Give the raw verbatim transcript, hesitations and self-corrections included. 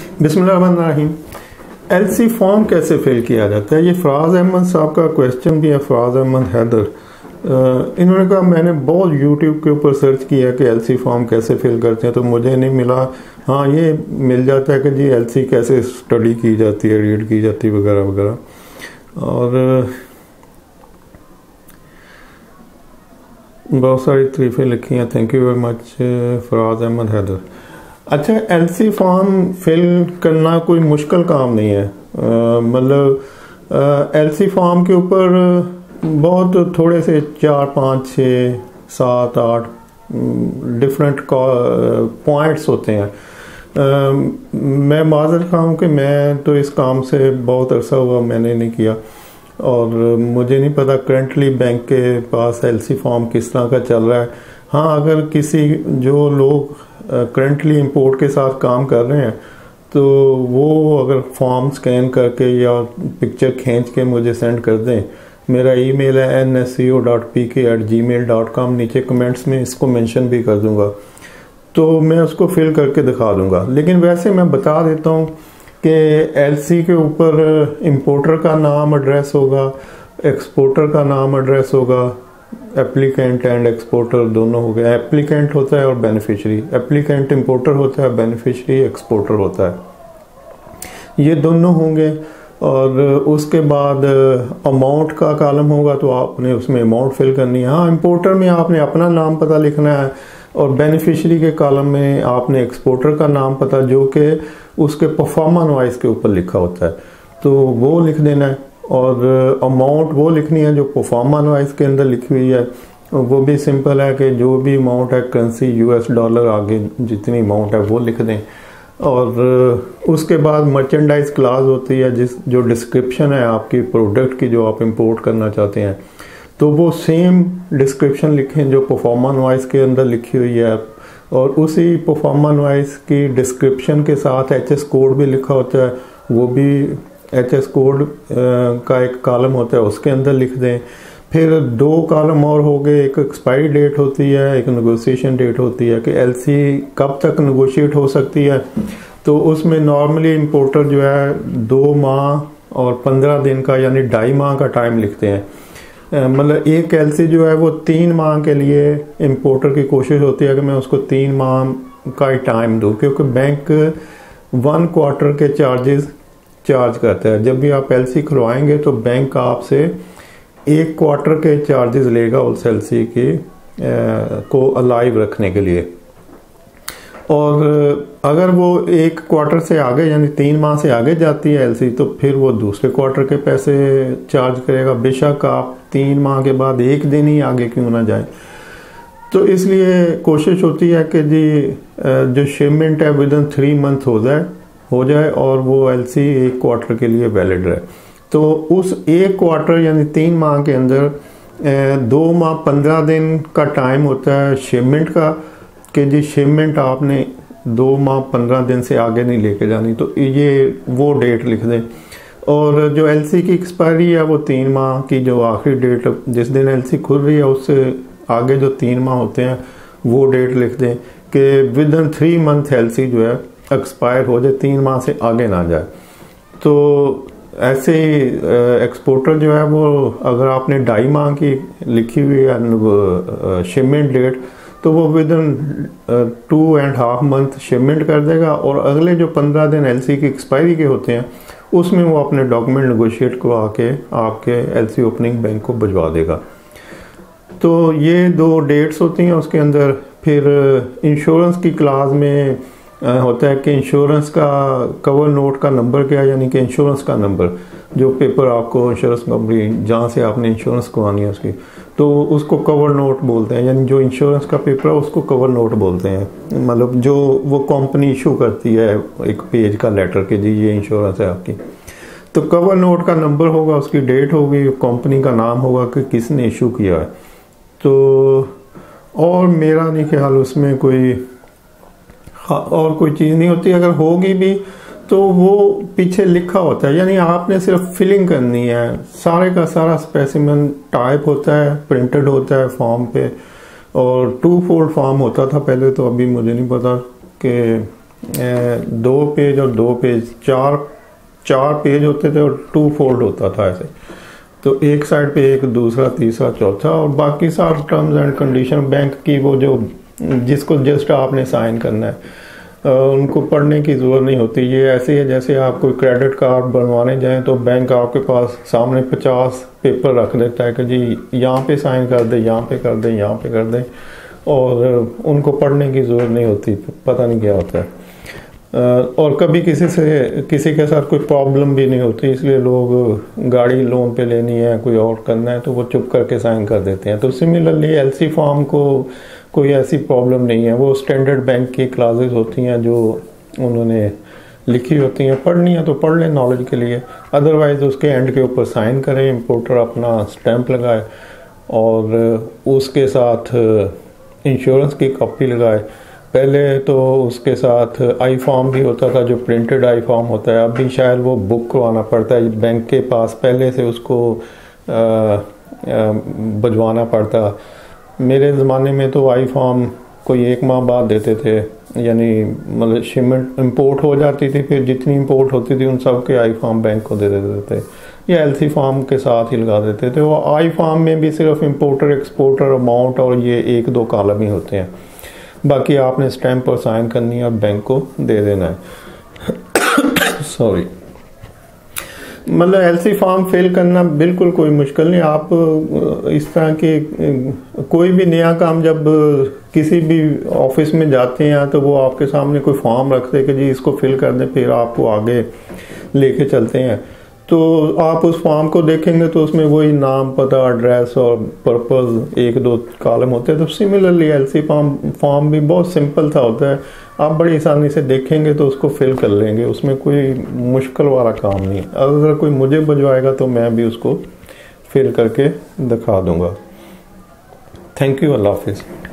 बिस्मिल्लाहिर्रहमानिर्रहीम। LC form कैसे fill किया जाता है, ये फराज अहमद साहब का क्वेश्चन भी है। फराज अहमद हैदर, इन्होंने कहा मैंने बहुत यूट्यूब के ऊपर सर्च किया कि एलसी फॉर्म कैसे फिल करते हैं तो मुझे नहीं मिला। हाँ, ये मिल जाता है कि जी एलसी कैसे स्टडी की जाती है, रीड की जाती है वगैरह वगैरह, और बहुत सारी तारीफें लिखी हैं। Thank you very much Faraz Ahmad Haider. अच्छा, एलसी फॉर्म फिल करना कोई मुश्किल काम नहीं है। मतलब एलसी फॉर्म के ऊपर बहुत थोड़े से चार पाँच छः सात आठ डिफरेंट पॉइंट्स होते हैं। uh, मैं माज़रत खां हूँ कि मैं तो इस काम से बहुत अरसा हुआ मैंने नहीं किया, और मुझे नहीं पता करंटली बैंक के पास एलसी फॉर्म किस तरह का चल रहा है। हाँ, अगर किसी जो लोग करंटली इंपोर्ट के साथ काम कर रहे हैं तो वो अगर फॉर्म स्कैन करके या पिक्चर खींच के मुझे सेंड कर दें। मेरा ईमेल है N S C O dot P K at gmail dot com. नीचे कमेंट्स में इसको मेंशन भी कर दूंगा, तो मैं उसको फिल करके दिखा दूंगा। लेकिन वैसे मैं बता देता हूँ कि एलसी के ऊपर इंपोर्टर का नाम एड्रेस होगा, एक्सपोर्टर का नाम एड्रेस होगा, एप्लीकेंट एंड एक्सपोर्टर दोनों हो गए। एप्लीकेंट होता है और बेनिफिशियरी, एप्लीकेंट इंपोर्टर होता है, बेनिफिशियरी एक्सपोर्टर होता है, ये दोनों होंगे। और उसके बाद अमाउंट का कॉलम होगा तो आपने उसमें अमाउंट फिल करनी है। हाँ, इंपोर्टर में आपने अपना नाम पता लिखना है, और बेनिफिशियरी के कॉलम में आपने एक्सपोर्टर का नाम पता जो कि उसके परफॉर्मा नॉइस के ऊपर लिखा होता है तो वो लिख देना है। और अमाउंट वो लिखनी है जो परफॉर्मा नॉइस के अंदर लिखी हुई है। वो भी सिंपल है कि जो भी अमाउंट है करेंसी यूएस डॉलर आगे जितनी अमाउंट है वो लिख दें। और उसके बाद मर्चेंडाइज क्लास होती है, जिस जो डिस्क्रिप्शन है आपकी प्रोडक्ट की जो आप इंपोर्ट करना चाहते हैं, तो वो सेम डिस्क्रिप्शन लिखें जो परफॉर्मा नॉइस के अंदर लिखी हुई है। और उसी परफॉर्मा नॉइस की डिस्क्रिप्शन के साथ एच एस कोड भी लिखा होता है, वो भी एच एस कोड का एक कॉलम होता है उसके अंदर लिख दें। फिर दो कॉलम और हो गए, एक एक्सपायरी डेट होती है, एक नेगोशिएशन डेट होती है कि एलसी कब तक नेगोशिएट हो सकती है। तो उसमें नॉर्मली इंपोर्टर जो है दो माह और पंद्रह दिन का यानी ढाई माह का टाइम लिखते हैं। मतलब एक एलसी जो है वो तीन माह के लिए इंपोर्टर की कोशिश होती है कि मैं उसको तीन माह का ही टाइम दूँ, क्योंकि बैंक वन क्वार्टर के चार्जेस चार्ज करता है। जब भी आप एलसी खुलवाएंगे तो बैंक आपसे एक क्वार्टर के चार्जेस लेगा उस एलसी के आ, को अलाइव रखने के लिए। और अगर वो एक क्वार्टर से आगे यानी तीन माह से आगे जाती है एलसी तो फिर वो दूसरे क्वार्टर के पैसे चार्ज करेगा, बेशक आप तीन माह के बाद एक दिन ही आगे क्यों ना जाए। तो इसलिए कोशिश होती है कि जी जो शिपमेंट है विद इन थ्री मंथ हो जाए हो जाए और वो एलसी एक क्वार्टर के लिए वैलिड रहे। तो उस एक क्वार्टर यानी तीन माह के अंदर दो माह पंद्रह दिन का टाइम होता है शिपमेंट का, कि जी शिपमेंट आपने दो माह पंद्रह दिन से आगे नहीं लेके जानी, तो ये वो डेट लिख दें। और जो एलसी की एक्सपायरी है वो तीन माह की जो आखिरी डेट जिस दिन एलसी खुल रही है उससे आगे जो तीन माह होते हैं वो डेट लिख दें कि within three month LC जो है एक्सपायर हो जाए, तीन माह से आगे ना जाए। तो ऐसे ही एक्सपोर्टर जो है वो अगर आपने ढाई माह की लिखी हुई है शिपमेंट डेट तो वो within two and half month shipment कर देगा, और अगले जो पंद्रह दिन एलसी की एक्सपायरी के होते हैं उसमें वो अपने डॉक्यूमेंट नेगोशिएट करवा के आपके एलसी ओपनिंग बैंक को भिजवा देगा। तो ये दो डेट्स होती हैं उसके अंदर। फिर इंश्योरेंस की क्लास में होता है कि इंश्योरेंस का कवर नोट का नंबर क्या है, यानी कि इंश्योरेंस का नंबर जो पेपर आपको इंश्योरेंस कंपनी जहाँ से आपने इंश्योरेंस करवानी है उसकी, तो उसको कवर नोट बोलते हैं। यानी जो इंश्योरेंस का पेपर है उसको कवर नोट बोलते हैं। मतलब जो वो कंपनी इशू करती है एक पेज का लेटर के जी ये इंश्योरेंस है आपकी, तो कवर नोट का नंबर होगा, उसकी डेट होगी, कंपनी का नाम होगा कि किसने इशू किया है। तो और मेरा नहीं ख्याल उसमें कोई और कोई चीज़ नहीं होती। अगर होगी भी तो वो पीछे लिखा होता है, यानी आपने सिर्फ फिलिंग करनी है। सारे का सारा स्पेसिमेन टाइप होता है, प्रिंटेड होता है फॉर्म पे, और टू फोल्ड फॉर्म होता था पहले, तो अभी मुझे नहीं पता कि दो पेज और दो पेज चार चार पेज होते थे और टू फोल्ड होता था ऐसे, तो एक साइड पे एक, दूसरा, तीसरा, चौथा, और बाकी सब टर्म्स एंड कंडीशन बैंक की वो जो जिसको जस्ट आपने साइन करना है, उनको पढ़ने की ज़रूरत नहीं होती। ये ऐसे है जैसे आप कोई क्रेडिट कार्ड बनवाने जाएं तो बैंक आपके पास सामने पचास पेपर रख देता है कि जी यहाँ पे साइन कर दे, यहाँ पे कर दे, यहाँ पे कर दे, और उनको पढ़ने की ज़रूरत नहीं होती, पता नहीं क्या होता है। और कभी किसी से किसी के साथ कोई प्रॉब्लम भी नहीं होती, इसलिए लोग गाड़ी लोन पे लेनी है, कोई और करना है तो वो चुप करके साइन कर देते हैं। तो सिमिलरली एलसी फॉर्म को कोई ऐसी प्रॉब्लम नहीं है, वो स्टैंडर्ड बैंक की क्लासेस होती हैं जो उन्होंने लिखी होती हैं, पढ़नी है तो पढ़ लें नॉलेज के लिए, अदरवाइज उसके एंड के ऊपर साइन करें, इंपोर्टर अपना स्टैंप लगाए और उसके साथ इंश्योरेंस की कॉपी लगाए। पहले तो उसके साथ आई फॉर्म भी होता था जो प्रिंटेड आई फॉर्म होता है, अभी शायद वो बुक करवाना पड़ता है बैंक के पास, पहले से उसको भिजवाना पड़ता। मेरे ज़माने में तो आई फॉर्म कोई एक माह बाद देते थे, यानी मतलब शिपमेंट इंपोर्ट हो जाती थी, फिर जितनी इंपोर्ट होती थी उन सब के आई फॉर्म बैंक को दे देते थे या एलसी फॉर्म के साथ ही लगा देते थे। वो आई फॉर्म में भी सिर्फ इंपोर्टर, एक्सपोर्टर, अमाउंट और ये एक दो कॉलम ही होते हैं, बाकी आपने स्टैंप पर साइन करनी है और बैंक को दे देना है। सॉरी, मतलब एलसी फॉर्म फिल करना बिल्कुल कोई मुश्किल नहीं। आप इस तरह के कोई भी नया काम जब किसी भी ऑफिस में जाते हैं तो वो आपके सामने कोई फॉर्म रखते हैं कि जी इसको फिल कर दें, फिर आपको आगे लेके चलते हैं, तो आप उस फॉर्म को देखेंगे तो उसमें वही नाम, पता, एड्रेस और पर्पस एक दो कॉलम होते हैं। तो सिमिलरली एलसी फॉर्म फॉर्म भी बहुत सिंपल सा होता है, आप बड़ी आसानी से देखेंगे तो उसको फिल कर लेंगे, उसमें कोई मुश्किल वाला काम नहीं। अगर कोई मुझे भिजवाएगा तो मैं भी उसको फिल करके दिखा दूंगा। थैंक यू, अल्लाह हाफिज़।